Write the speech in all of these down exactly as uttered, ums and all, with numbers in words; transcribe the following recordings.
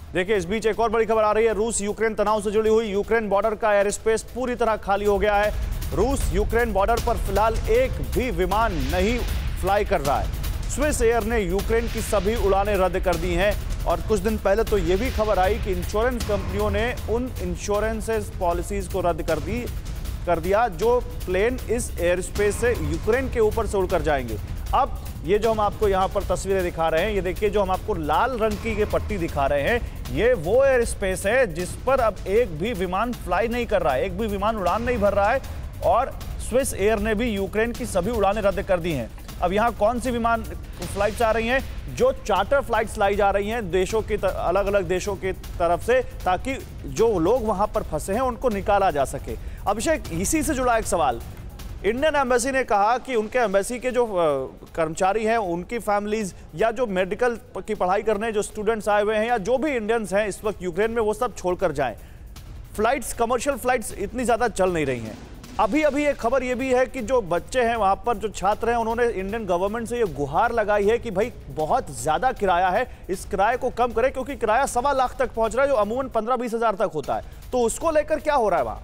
देखिए, इस बीच एक और बड़ी खबर आ रही है। रूस यूक्रेन तनाव से जुड़ी हुई। यूक्रेन बॉर्डर का एयर स्पेस पूरी तरह खाली हो गया है। रूस यूक्रेन बॉर्डर पर फिलहाल एक भी विमान नहीं फ्लाई कर रहा है। स्विस एयर ने यूक्रेन की सभी उड़ानें रद्द कर दी हैं और कुछ दिन पहले तो यह भी खबर आई कि इंश्योरेंस कंपनियों ने उन इंश्योरेंसेस पॉलिसीज को रद्द कर दी कर दिया जो प्लेन इस एयर स्पेस से यूक्रेन के ऊपर से उड़कर जाएंगे। अब ये जो हम आपको यहाँ पर तस्वीरें दिखा रहे हैं, ये देखिए, जो हम आपको लाल रंग की ये पट्टी दिखा रहे हैं, ये वो एयर स्पेस है जिस पर अब एक भी विमान फ्लाई नहीं कर रहा है, एक भी विमान उड़ान नहीं भर रहा है। और स्विस एयर ने भी यूक्रेन की सभी उड़ानें रद्द कर दी हैं। अब यहाँ कौन सी विमान फ्लाइट्स आ रही हैं? जो चार्टर फ्लाइट्स लाई जा रही हैं देशों के अलग अलग देशों की तरफ से, ताकि जो लोग वहां पर फंसे हैं उनको निकाला जा सके। अभिषेक, इसी से जुड़ा एक सवाल। इंडियन एम्बेसी ने कहा कि उनके एम्बेसी के जो कर्मचारी हैं, उनकी फैमिलीज या जो मेडिकल की पढ़ाई करने जो स्टूडेंट्स आए हुए हैं या जो भी इंडियंस हैं इस वक्त यूक्रेन में, वो सब छोड़कर जाएं। फ्लाइट्स, कमर्शियल फ्लाइट्स इतनी ज़्यादा चल नहीं रही हैं। अभी अभी एक खबर ये भी है कि जो बच्चे हैं वहाँ पर, जो छात्र हैं, उन्होंने इंडियन गवर्नमेंट से ये गुहार लगाई है कि भाई बहुत ज़्यादा किराया है, इस किराए को कम करें, क्योंकि किराया सवा लाख तक पहुँच रहा है जो अमूमन पंद्रह बीस हज़ार तक होता है। तो उसको लेकर क्या हो रहा है वहाँ?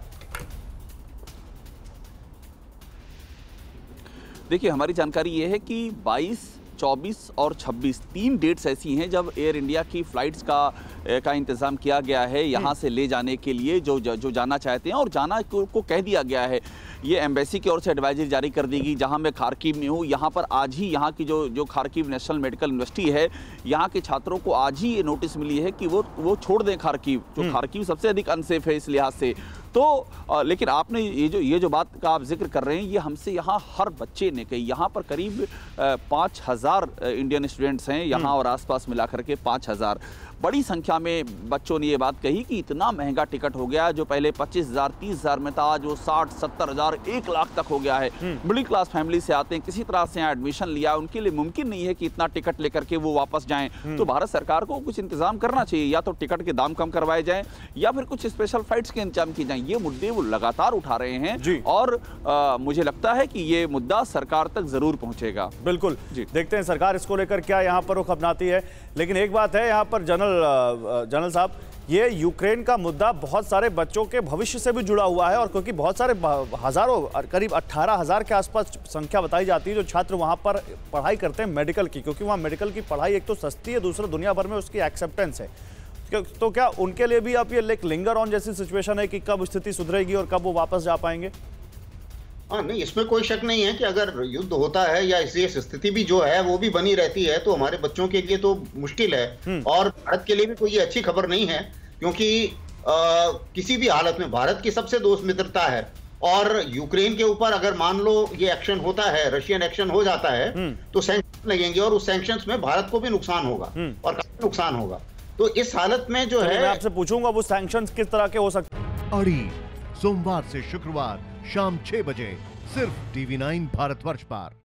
देखिए, हमारी जानकारी ये है कि बाईस, चौबीस और छब्बीस तीन डेट्स ऐसी हैं जब एयर इंडिया की फ़्लाइट्स का का इंतज़ाम किया गया है यहाँ से ले जाने के लिए, जो जो जाना चाहते हैं और जाना को, को कह दिया गया है। ये एम्बेसी की ओर से एडवाइजरी जारी कर दी गई। जहाँ मैं खार्किव में हूँ, यहाँ पर आज ही यहाँ की जो जो खार्किव नेशनल मेडिकल यूनिवर्सिटी है, यहाँ के छात्रों को आज ही ये नोटिस मिली है कि वो वो छोड़ दें खार्किव। जो खार्किव सबसे अधिक अनसेफ है इस लिहाज से। तो आ, लेकिन आपने ये जो ये जो बात का आप जिक्र कर रहे हैं, ये हमसे यहाँ हर बच्चे ने कही। यहाँ पर करीब पाँच हज़ार इंडियन स्टूडेंट्स हैं यहाँ और आसपास मिलाकर के पाँच हज़ार। बड़ी संख्या में बच्चों ने ये बात कही कि इतना महंगा टिकट हो गया, जो पहले पच्चीस हज़ार तीस हज़ार में था, आज वो साठ सत्तर हज़ार एक लाख तक हो गया है। मिडिल क्लास फैमिली से आते हैं, किसी तरह से यहाँ एडमिशन लिया, उनके लिए मुमकिन नहीं है कि इतना टिकट लेकर के वो वापस जाएं। तो भारत सरकार को कुछ इंतजाम करना चाहिए, या तो टिकट के दाम कम करवाए जाएं या फिर कुछ स्पेशल फ्लाइट्स के इंतजाम किए जाएं। ये मुद्दे वो लगातार उठा रहे हैं और आ, मुझे लगता है कि ये मुद्दा सरकार तक जरूर पहुंचेगा। बिल्कुल, देखते हैं सरकार इसको लेकर क्या यहाँ पर रुख अपनाती है। लेकिन एक बात है यहाँ पर, जनरल जनरल साहब, ये यूक्रेन का मुद्दा बहुत सारे बच्चों के भविष्य से भी जुड़ा हुआ है। और क्योंकि बहुत सारे हजारों, करीब अट्ठारह हजार के आसपास संख्या बताई जाती है जो छात्र वहाँ पर पढ़ाई करते हैं मेडिकल की, क्योंकि वहाँ मेडिकल की पढ़ाई एक तो सस्ती है, दूसरा दुनिया भर में उसकी एक्सेप्टेंस है। तो क्या उनके लिए भी अब ये एक लिंगर ऑन जैसी सिचुएशन है कि कब स्थिति सुधरेगी और कब वो वापस जा पाएंगे? हाँ, नहीं, इसमें कोई शक नहीं है कि अगर युद्ध होता है या इसी स्थिति भी जो है वो भी बनी रहती है तो हमारे बच्चों के लिए तो मुश्किल है और भारत के लिए भी कोई अच्छी खबर नहीं है। क्योंकि आ, किसी भी हालत में भारत की सबसे दोस्त मित्रता है और यूक्रेन के ऊपर अगर मान लो ये एक्शन होता है, रशियन एक्शन हो जाता है, तो सैंक्शन लगेंगे और उस सैंक्शंस में भारत को भी नुकसान होगा और काफी नुकसान होगा। तो इस हालत में जो है, मैं आपसे पूछूंगा वो सैंक्शंस किस तरह के हो सकते हैं। अड़ी सोमवार से शुक्रवार शाम छह बजे सिर्फ टीवी नाइन भारतवर्ष पर।